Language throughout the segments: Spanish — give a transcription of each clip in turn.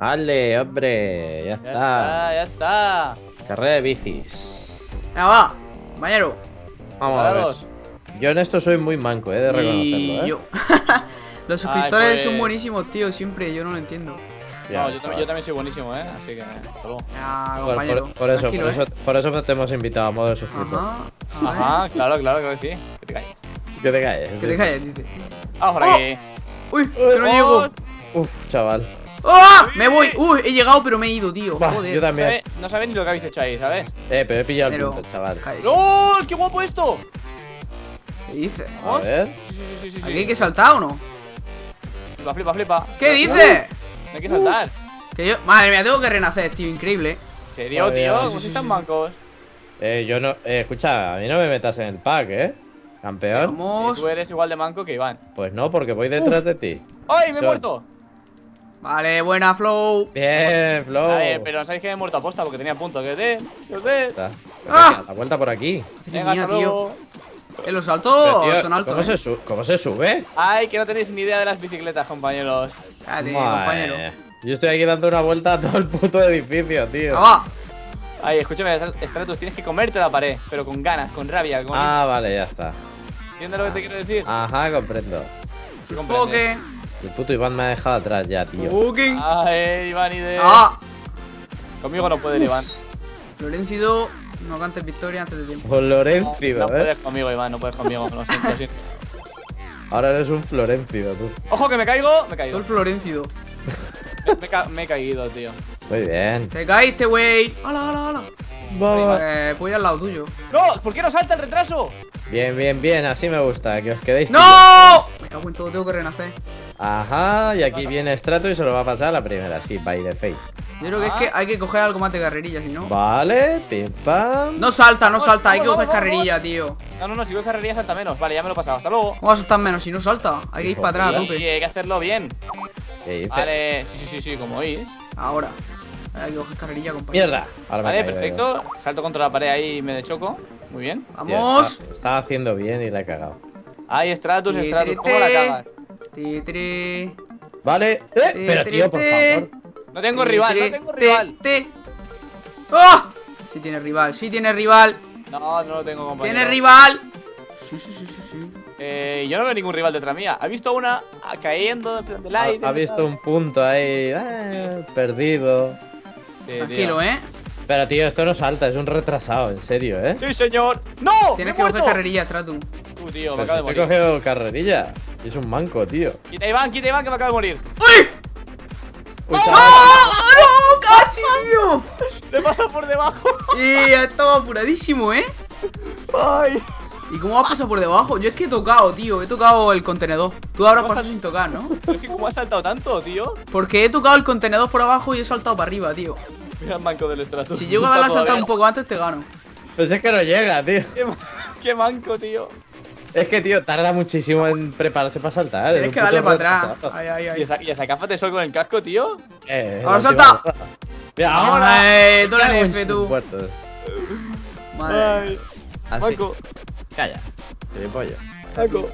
Ale, hombre, ya está. Ya está. Carrera de bicis. Venga, va, compañero. Vamos a ver. Parados. Yo en esto soy muy manco, de reconocerlo, Y yo. Los suscriptores pues. son buenísimos, tío, siempre, yo no lo entiendo. Ya, No, yo chaval. también soy buenísimo, Así que, hasta luego. Ya, Por, compañero. por eso, tranquilo, por eso te hemos invitado a modo de suscriptor. Ajá. Ajá, claro que sí. Que te calles. Que te calles. Que te calles, dice. Vamos por Oh. aquí. Uy, que no llego. Vamos. Uf, chaval. ¡Ah! Me voy. Uy, he llegado, pero me he ido, tío. Bah, Joder. yo también. No sabe ni lo que habéis hecho ahí, ¿sabes? Pero he pillado Pero- el punto, chaval. Cállese. ¡No! ¡Qué guapo esto! ¿Qué dice? A ver. Sí. ¿Aquí hay que saltar o no? Flipa. ¿Qué dice? No hay que saltar. Que yo. Madre mía, tengo que renacer, tío, increíble. ¿En serio, Joder, tío? sí, ¿Cómo sí, si están sí. mancos? Yo no. Escucha, a mí no me metas en el pack, campeón. Vamos. Tú eres igual de manco que Iván. Pues no, porque voy detrás de ti. ¡Ay, me he Son- muerto! Vale, buena, Flow. Bien, Flow. A ver, pero no sabéis que me he muerto a posta porque tenía puntos. Que sé. Está. ¡Ah! La vuelta por aquí. Venga, Mía, hasta tío. luego. Los Pero, saltos tío, son altos. ¿cómo se sube? Ay, que no tenéis ni idea de las bicicletas, compañeros. Cállate, Madre. compañero. Yo estoy aquí dando una vuelta a todo el puto edificio, tío. ¡Ah! Ay, escúchame, Stratus, tienes que comerte la pared, pero con ganas, con rabia, con... Ah, vale, ya está. ¿Entiendes lo que te quiero decir? Ajá, comprendo. Sufoque. El puto Iván me ha dejado atrás ya, tío. Fucking. Ay, Iván y de... ¡Ah! Conmigo no puede, Iván. Florencido, no cantes victoria antes de tiempo. Con Lorencido, No ¿eh? puedes conmigo, Iván, no puedes conmigo. Lo siento, lo siento. Ahora eres un Florencido, tú. ¡Ojo, que me caigo! Me he Todo caído. el Florencido. Me he caído, tío. Muy bien. Te caíste, güey. ¡Hala! Vamos. Pues ir al lado tuyo. ¡No! ¿Por qué no salta el retraso? Bien, así me gusta, que os quedéis. ¡No! Me cago en todo, tengo que renacer. Ajá, y aquí viene Strato y se lo va a pasar a la primera, sí, by the face. Yo creo que es que hay que coger algo más de carrerilla, si no. Vale, pim pam. No salta, Vamos, hay que vamos, coger vamos, carrerilla, tío. No, si voy carrería salta menos. Vale, ya me lo he pasado. Hasta luego. ¿Cómo vas a saltar menos si no salta? Hay que ir para atrás, a Sí, tope. hay que hacerlo bien. ¿Qué dice? Vale, sí, como oís. Ahora. Hay que coger carrerilla, compañero. Mierda. Ahora me Vale, he caído perfecto. Salto contra la pared ahí y me deschoco. Muy bien. yo. Tío, Vamos. estaba haciendo bien y la he cagado. Ay, Stratus, ¿cómo la cagas? Titri. Vale. Pero tío, por favor. No tengo rival. ¡Ah! Sí tiene rival. No lo tengo, compañero. Tiene rival. Sí. Yo no veo ningún rival detrás mía. ¿Ha visto una cayendo en plan del aire? Ha visto un punto ahí. Perdido. Sí, Tranquilo, tío. Pero tío, esto no salta, es un retrasado, en serio, ¿eh? ¡Sí, señor! ¡No! Tienes ¡Me que he coger muerto! carrerilla, Tratu. Tío, me Pero acabo si de estoy morir. cogiendo carrerilla. Y es un manco, tío. Quita Iván, que me acabo de morir. ¡Uy! Uy, ¡No! chaval. ¡No! ¡Casi, tío! Le pasa por debajo. Estaba apuradísimo, ¿eh? Ay. ¿Y cómo has pasado por debajo? Yo es que he tocado, tío. He tocado el contenedor. Tú habrás ¿Cómo pasado has- sin tocar, ¿no? Pero es que cómo ha saltado tanto, tío. Porque he tocado el contenedor por abajo y he saltado para arriba, tío. Mira el manco del Stratus. Si llego a darle a saltar un poco antes, te gano. Pues es que no llega, tío. Qué manco, tío. Es que, tío, tarda muchísimo en prepararse para saltar. es Tienes un que darle puto para atrás. retrasado. ¿Y esa gafas de sol con el casco, tío? Ahora la salta. última vuelta. Mira, ahora. Ay, tú la Cago en F, sus tú. muertos. Madre. Ay. Así. Manco. Calla. Gilipollas. Manco.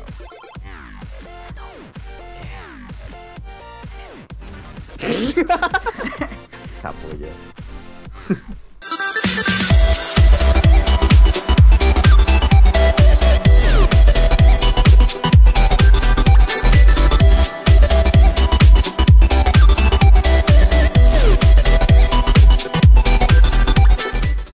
Capullo.